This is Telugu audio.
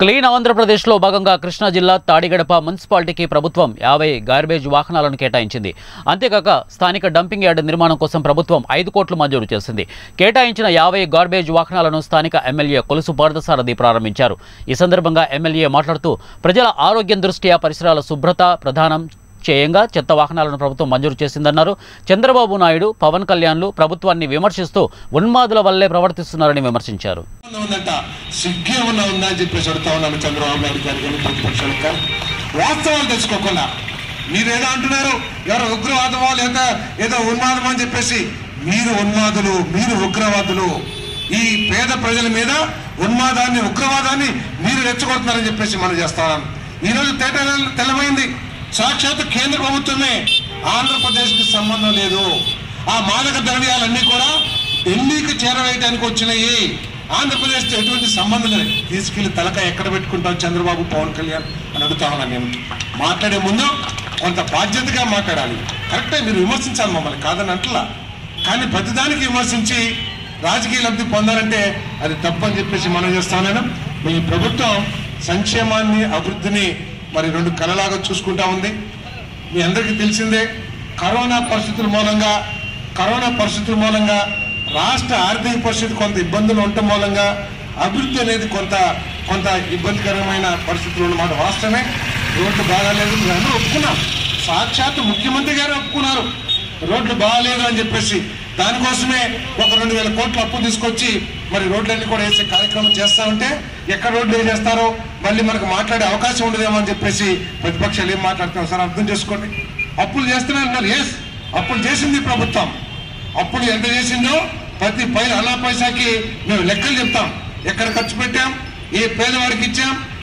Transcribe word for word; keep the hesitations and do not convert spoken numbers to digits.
క్లీన్ ఆంధ్రప్రదేశ్లో భాగంగా కృష్ణా జిల్లా తాడిగడప మున్సిపాలిటీకి ప్రభుత్వం యాభై గార్బేజ్ వాహనాలను కేటాయించింది. అంతేకాక స్థానిక డంపింగ్ యార్డ్ నిర్మాణం కోసం ప్రభుత్వం ఐదు కోట్లు మంజూరు చేసింది. కేటాయించిన యాభై గార్బేజ్ వాహనాలను స్థానిక ఎమ్మెల్యే కొలుసు పార్థసారథి ప్రారంభించారు. ఈ సందర్భంగా ఎమ్మెల్యే మాట్లాడుతూ ప్రజల ఆరోగ్యం దృష్ట్యా పరిసరాల శుభ్రత ప్రధానం చేయంగా చెత్త వాహనాలను ప్రభుత్వం మంజూరు చేసిందన్నారు. చంద్రబాబు నాయుడు, పవన్ కళ్యాణ్లు ప్రభుత్వాన్ని విమర్శిస్తూ ఉన్మాదుల వల్లే ప్రవర్తిస్తున్నారని విమర్శించారు. వాస్తవాలు తెలుసుకోకుండా మీరేదో అంటున్నారు, ఎవరో ఉగ్రవాదమో లేదా ఏదో ఉన్మాదమో అని చెప్పేసి మీరు ఉన్మాదులు, మీరు ఉగ్రవాదులు. ఈ పేద ప్రజల మీద ఉన్మాదాన్ని, ఉగ్రవాదాన్ని మీరు రెచ్చగొడుతున్నారని చెప్పేసి మనం చేస్తాం. ఈరోజు తేట తెల్లమైంది. సాక్షాత్ కేంద్ర ప్రభుత్వమే ఆంధ్రప్రదేశ్ కి సంబంధం లేదు. ఆ మాదక ద్రవ్యాలన్నీ కూడా ఢిల్లీకి చేరవేయడానికి వచ్చినాయి. ఆంధ్రప్రదేశ్ ఎటువంటి సంబంధం లేదు. తీసుకెళ్లి తలక ఎక్కడ పెట్టుకుంటాం చంద్రబాబు, పవన్ కళ్యాణ్ అని అడుగుతా ఉన్నాను. నేను మాట్లాడే ముందు కొంత బాధ్యతగా మాట్లాడాలి. కరెక్టే, మీరు విమర్శించాలి మమ్మల్ని, కాదని అంటలా. కానీ ప్రతిదానికి విమర్శించి రాజకీయ లబ్ధి పొందాలంటే అది తప్పని చెప్పేసి మనం చేస్తాను. మీ ప్రభుత్వం సంక్షేమాన్ని, అభివృద్ధిని మరి రెండు కళలాగా చూసుకుంటా ఉంది. మీ అందరికీ తెలిసిందే, కరోనా పరిస్థితుల మూలంగా కరోనా పరిస్థితుల మూలంగా రాష్ట్ర ఆర్థిక పరిస్థితి కొంత ఇబ్బందులు ఉండటం మూలంగా అభివృద్ధి అనేది కొంత కొంత ఇబ్బందికరమైన పరిస్థితులు ఉన్నమాట వాస్తవమే. రోడ్లు బాగాలేదు, అందరూ ఒప్పుకున్నాం. సాక్షాత్ ముఖ్యమంత్రి గారు ఒప్పుకున్నారు రోడ్లు బాగాలేదు అని చెప్పేసి. దానికోసమే ఒక రెండు వేల కోట్ల అప్పు తీసుకొచ్చి మరి రోడ్లన్నీ కూడా వేసే కార్యక్రమం చేస్తా ఉంటే ఎక్కడ రోడ్లు వేసేస్తారో మళ్ళీ మనకు మాట్లాడే అవకాశం ఉండదేమో అని చెప్పేసి ప్రతిపక్షాలు ఏం మాట్లాడుతున్నారు సార్ అర్థం చేసుకోండి. అప్పులు చేస్తున్నారు, ఎస్ అప్పులు చేసింది ప్రభుత్వం. అప్పులు ఎంత చేసిందో ప్రతి పై అలా పైసాకి మేము లెక్కలు చెప్తాం. ఎక్కడ ఖర్చు పెట్టాం, ఏ పేదవాడికి ఇచ్చాం,